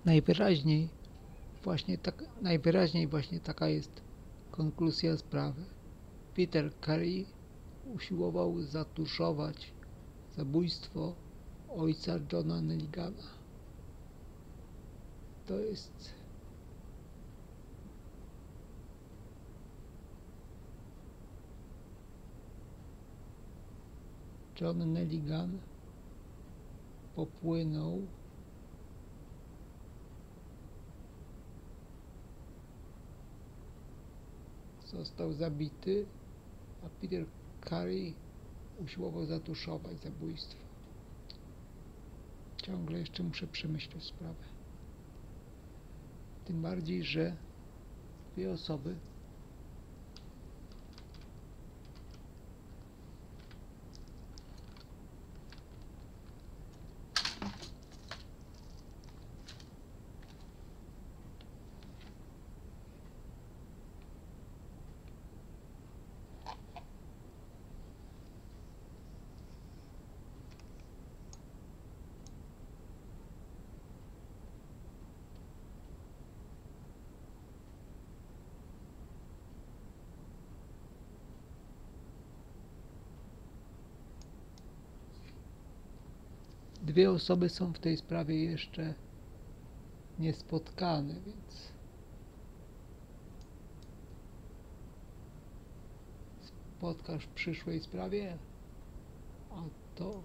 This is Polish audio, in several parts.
Najwyraźniej właśnie taka jest konkluzja sprawy. Peter Carey usiłował zatuszować zabójstwo ojca Johna Nelligana. To jest John Nelligan popłynął został zabity, a Peter Carey usiłował zatuszować zabójstwo. Ciągle jeszcze muszę przemyśleć sprawę. Tym bardziej, że dwie osoby są w tej sprawie jeszcze niespotkane, więc spotkasz w przyszłej sprawie, a to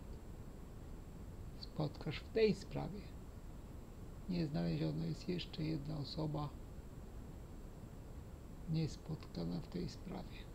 spotkasz w tej sprawie. Nie znaleziona jest jeszcze jedna osoba niespotkana w tej sprawie.